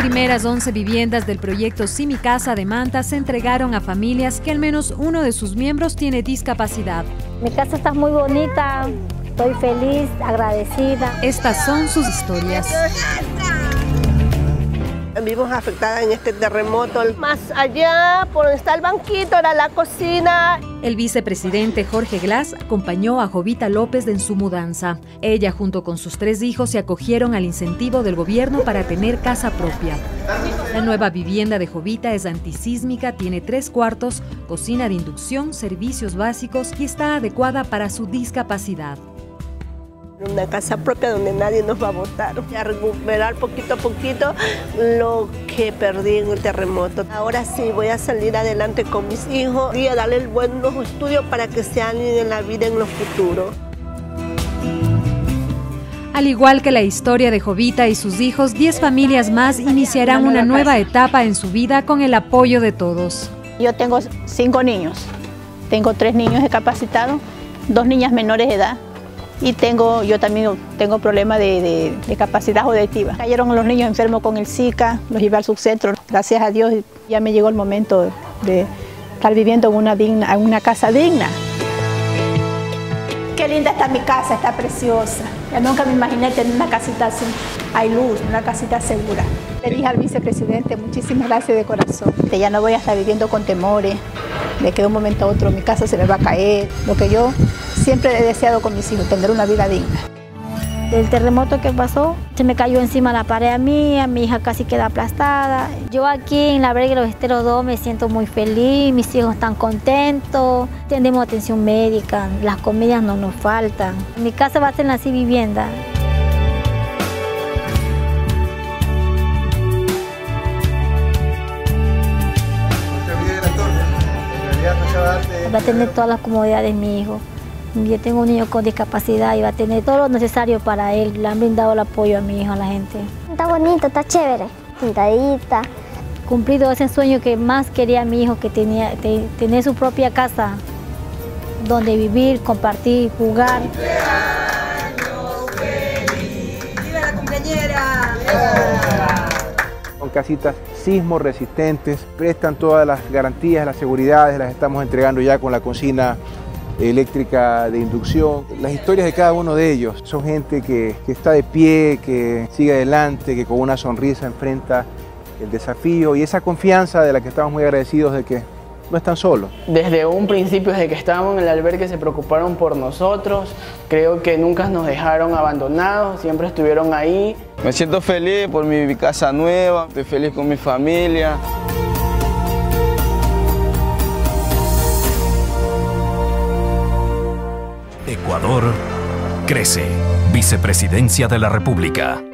primeras 11 viviendas del proyecto Sí Mi Casa de Manta se entregaron a familias que al menos uno de sus miembros tiene discapacidad. Mi casa está muy bonita, estoy feliz, agradecida. Estas son sus historias. Vimos afectada en este terremoto. Más allá, por donde está el banquito, era la cocina. El vicepresidente Jorge Glass acompañó a Jovita López en su mudanza. Ella, junto con sus 3 hijos, se acogieron al incentivo del gobierno para tener casa propia. La nueva vivienda de Jovita es antisísmica, tiene 3 cuartos, cocina de inducción, servicios básicos y está adecuada para su discapacidad. Una casa propia donde nadie nos va a botar. A recuperar poquito a poquito lo que perdí en el terremoto. Ahora sí voy a salir adelante con mis hijos y a darle buenos estudios para que se alineen en la vida en los futuros. Al igual que la historia de Jovita y sus hijos, 10 familias más iniciarán una nueva etapa en su vida con el apoyo de todos. Yo tengo 5 niños. Tengo 3 niños discapacitados, 2 niñas menores de edad. Y yo también tengo problemas de capacidad auditiva. Cayeron los niños enfermos con el Zika, los llevé al subcentro. Gracias a Dios ya me llegó el momento de estar viviendo en una casa digna. Qué linda está mi casa, está preciosa. Ya nunca me imaginé tener una casita así. Hay luz, una casita segura. Le dije al vicepresidente, muchísimas gracias de corazón. Ya no voy a estar viviendo con temores de que de un momento a otro mi casa se me va a caer. Lo que yo siempre he deseado con mis hijos, tener una vida digna. Del terremoto que pasó, se me cayó encima la pared a mí, mi hija casi queda aplastada. Yo aquí en la Verga Los Esteros 2 me siento muy feliz, mis hijos están contentos, tenemos atención médica, las comidas no nos faltan. Mi casa va a ser la Sí Vivienda. Va a tener todas las comodidades mi hijo. Yo tengo un niño con discapacidad y va a tener todo lo necesario para él. Le han brindado el apoyo a mi hijo, a la gente. Está bonito, está chévere, pintadita. Cumplido ese sueño que más quería mi hijo, que tenía tener su propia casa donde vivir, compartir, jugar. ¡Viva la cumpleañera! Son casitas sismo resistentes, prestan todas las garantías, las seguridades, las estamos entregando ya con la cocina eléctrica de inducción. Las historias de cada uno de ellos son gente que está de pie, que sigue adelante, que con una sonrisa enfrenta el desafío y esa confianza de la que estamos muy agradecidos de que no están solos. Desde un principio, desde que estábamos en el albergue, se preocuparon por nosotros. Creo que nunca nos dejaron abandonados, siempre estuvieron ahí. Me siento feliz por mi casa nueva, estoy feliz con mi familia. Ecuador crece. Vicepresidencia de la República.